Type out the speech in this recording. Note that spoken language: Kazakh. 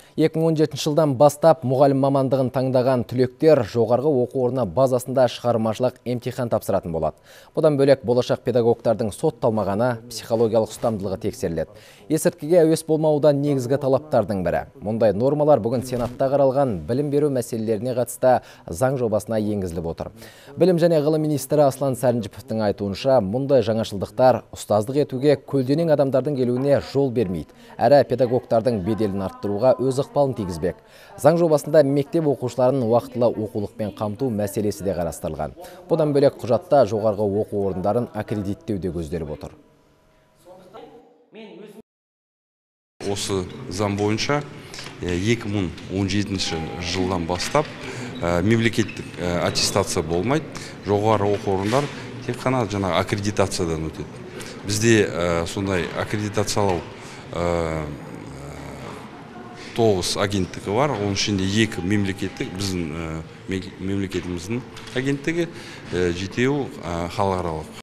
2017 жылдан бастап мұғалім мамандығын таңдаған түлектер жоғарғы оқу орны базасында шығармашылық емтихан тапсыратын болады. Бұдан бөлек болашақ педагогтардың сотталмағаны, психологиялық ұстамдылығы тексеріледі. Есірткіге әуес болмаудан негізгі талаптардың бірі. Мұндай нормалар бүгін Сенатта қаралған білім беру мәселелеріне қатысты заң жобасына енгізіліп отыр. Білім және ғылым министрі Аслан Сәрінжіповтің айтуынша, мұндай жаңашылдықтар ұстаздық етуге көлденең адамдардың келуіне жол бермейді. Әрі педагогтардың беделін арттыруға өз ықпалын тигізбек. Заң жобасында мектеп оқушыларын уақытылы оқулықпен қамту мәселесі де қарастырылған. Бұдан бөлек құжатта жоғарғы оқу орындарын аккредиттеу де көзделіп отыр. Осы заң бойынша 2017 жылдан бастап мемлекеттік аттестация болмайды. Жоғары оқу орындар тек қана жаңа аккредитациядан өтеді. Бізде сондай аккредитациялау 9 агенттігі бар. Оның ішінде 2 мемлекеттік, біздің мемлекетіміздің агенттігі, 7 халықаралық